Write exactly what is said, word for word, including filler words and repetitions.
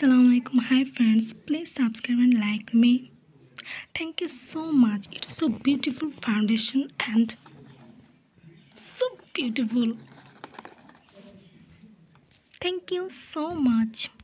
Assalamualaikum. Hi friends, please subscribe and like me. Thank you so much. It's so beautiful foundation and so beautiful. Thank you so much.